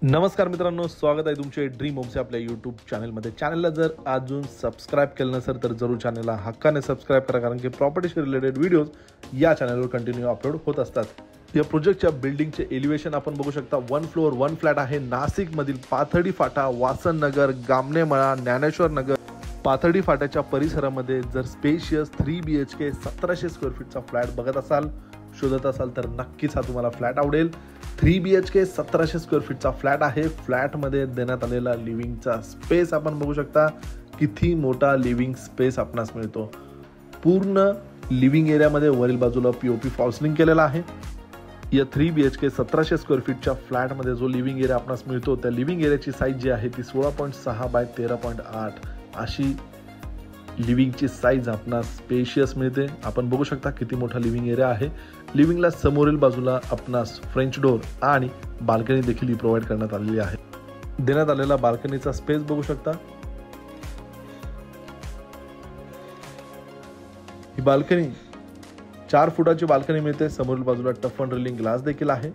नमस्कार मित्रांनो, स्वागत आहे तुमचे ड्रीम होम्स आपल्या यूट्यूब चॅनलमध्ये। चॅनलला जर अजून सबस्क्राईब केलं नसेल तर जरूर चॅनलला हक्काने सबस्क्राईब करा, कारण की प्रॉपर्टीशी रिलेटेड व्हिडिओज या चॅनलवर कंटिन्यू अपलोड होत असतात। या प्रोजेक्टच्या बिल्डिंगचे एलिव्हेशन आपण बघू शकता। 1 फ्लोअर 1 फ्लॅट आहे। नाशिकमधील पाथर्डी फाटा, वासन नगर, गामणेमळा, ज्ञानेश्वर नगर, पाथर्डी फाट्याच्या परिसरामध्ये जर स्पेशियस 3 BHK 1700 स्क्वेअर फीटचा फ्लॅट बघत असाल, शोधत असाल तर नक्कीच हा तुम्हाला फ्लॅट आवडेल। 3 BHK 1700 स्क्वेअर फीटचा फ्लॅट आहे। फ्लॅटमध्ये देण्यात आलेला लिव्हिंगचा स्पेस आपण बघू शकता, किती मोठा लिव्हिंग स्पेस आपणास मिळतो। पूर्ण लिव्हिंग एरियामध्ये वरील बाजूला POP फॉल सीलिंग केलेला आहे। या 3 BHK 1700 स्क्वेअर फीटच्या फ्लॅटमध्ये जो लिव्हिंग एरिया आपणास मिळतो, त्या लिव्हिंग एरियाची साईज जी आहे ती 16.6 बाय 13.8 अशी लिव्हिंगची साईज आपणास स्पेशियस मिळते। आपण बघू शकता किती मोठा लिव्हिंग एरिया आहे। लिव्हिंगला समोरील बाजूला आपणास फ्रेंच डोर आणि बाल्कनी देखील प्रोव्हाइड करण्यात आलेली आहे। देण्यात आलेला बाल्कनीचा स्पेस बघू शकता। ही बाल्कनी 4 फुटाची बाल्कनी मिळते। समोरील बाजूला टफ अँड रेलिंग ग्लास देखील आहे।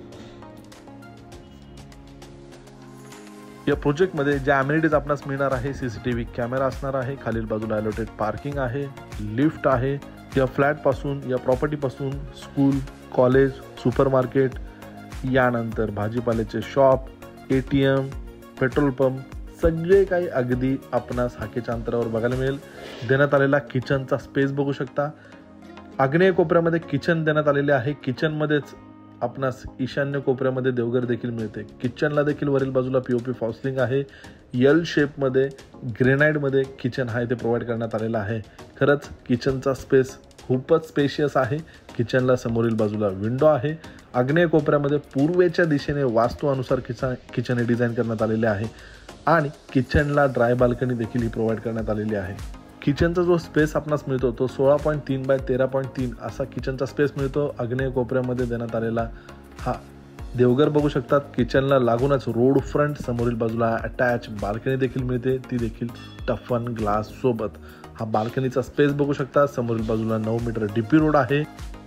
या प्रोजेक्ट मध्ये ज्या अमेनिटीज आपणास मिळणार आहे, CCTV कॅमेरा असणार आहे, खालील बाजूला अलॉटेड पार्किंग आहे, लिफ्ट आहे। या फ्लॅट पासून, या प्रॉपर्टी पासून स्कूल, कॉलेज, सुपरमार्केट, यानंतर भाजीपाल्याचे शॉप, ATM, पेट्रोल पंप सगळे काही अगदी आपणास हाकेच्या अंतरावर बघायला मिळेल। देण्यात आलेला किचनचा स्पेस बघू शकता। आग्नेय कोपऱ्यामध्ये किचन देण्यात आलेले आहे। किचन मध्येच आपणास ईशान्य कोपऱ्यामध्ये देवघर देखील मिळते। किचनला देखील वरील बाजूला POP फॉल सीलिंग आहे। L शेप मध्ये ग्रेनाइट मध्ये किचन आहे ते प्रोव्हाइड करण्यात आलेला आहे। खरंच किचनचा स्पेस खूपच स्पेशियस आहे। किचनला समोरील बाजूला विंडो आहे। आग्नेय कोपऱ्यामध्ये पूर्वेच्या दिशेने वास्तू अनुसार किचन हे डिझाइन करण्यात आलेले आहे आणि किचनला ड्राय बाल्कनी देखील प्रोव्हाइड करण्यात आलेली आहे। किचनचा जो स्पेस आपणास मिळतो तो 16.3 बाय 13.3 असा किचनचा स्पेस मिळतो। आग्नेय कोपऱ्यामध्ये देण्यात आलेला हा देवघर बघू शकतात। किचनला लागूनच रोड फ्रंट समोरील बाजूला अटॅच बाल्कनी देखील मिळते, ती देखील टफन ग्लास सोबत। हा बाल्कनीचा स्पेस बघू शकता। समोरील बाजूला 9 मीटर DP रोड आहे।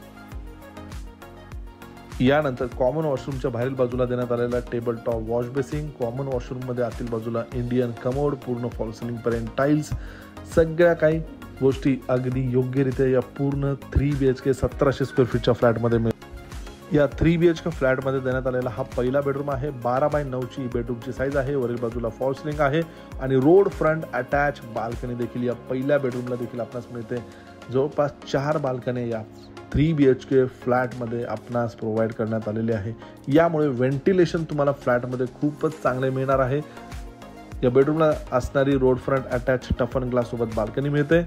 यानंतर कॉमन वॉशरूमच्या बाहेरील बाजूला देण्यात आलेला table top wash basin. Common washroom मध्ये आतील बाजूला इंडियन कमोड, पूर्ण फॉल सीलिंग पर्यंत टाइल्स, सगळ्या काही गोष्टी अगदी योग्यरित्या या पूर्ण 3 BHK 1700 स्क्वेअर फीटच्या फ्लॅटमध्ये मिळतात। या 3 BHK फ्लॅटमध्ये देण्यात आलेला हा पहिला बेडरूम आहे। 12 बाय 9 ची बेडरूमची साईज आहे। वरील बाजूला फॉल सीलिंग आहे आणि रोड फ्रंट अटॅच बाल्कनी देखील या पहिल्या बेडरूमला देखील आपणास मिळते। जवळपास 4 बाल्कनी या 3 BHK फ्लॅटमध्ये आपणास प्रोव्हाइड करण्यात आलेले आहे। यामुळे व्हेंटिलेशन तुम्हाला फ्लॅटमध्ये खूपच चांगले मिळणार आहे। या बेडरूमला असणारी road front attach toughen glass सोबत बाल्कनी मिळते।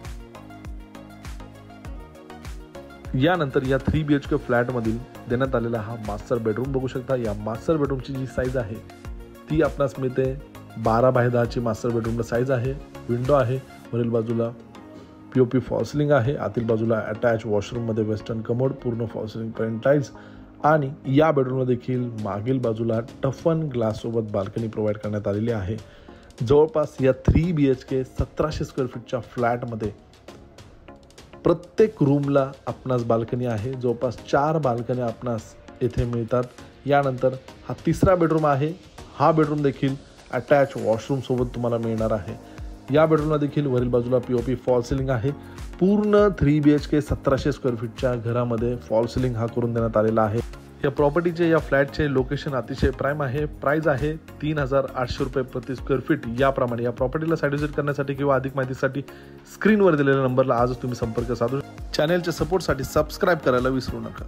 यानंतर या 3 BHK फ्लॅट मधील देण्यात आलेला हा मास्टर बेडरूम बघू शकता। या मास्टर बेडरूमची जी साईज आहे ती आपणास मिळते 12 बाय 10 ची मास्टर बेडरूमला साईज आहे। विंडो आहे, वरील बाजूला POP फॉल सीलिंग आहे, आतील बाजूला अटॅच वॉशरूम मध्ये वेस्टर्न कमोड, पूर्ण फॉल सीलिंग पर्यंत टाइल्स आणि या बेडरूमला देखील मागील बाजूला टफन ग्लास सोबत बाल्कनी प्रोव्हाइड करण्यात आलेली आहे। जवळपास या 3 BHK 1700 स्क्वेअर फीटच्या फ्लॅटमध्ये प्रत्येक रूमला आपणास बाल्कनी आहे। जवळपास 4 बाल्कनी आपणास येथे मिळतात। यानंतर हा तिसरा बेडरूम आहे। हा बेडरूम देखील अटॅच वॉशरूम सोबत तुम्हाला मिळणार आहे। या बेडरूमला देखील वरील बाजूला POP फॉल सीलिंग आहे। पूर्ण 3 BHK 1700 स्क्वेअर फीटच्या घरामध्ये फॉल सीलिंग हा करून देण्यात आलेला आहे। या प्रॉपर्टीचे, या फ्लॅटचे लोकेशन अतिशय प्राईम आहे। प्राइस आहे 3800 रुपये प्रति स्क्वेअर फीट। याप्रमाणे या प्रॉपर्टीला साइट व्हिजिट करण्यासाठी किंवा अधिक माहितीसाठी स्क्रीनवर दिलेल्या नंबरला आजच तुम्ही संपर्क साधू। चॅनलच्या सपोर्टसाठी सबस्क्राईब करायला विसरू नका।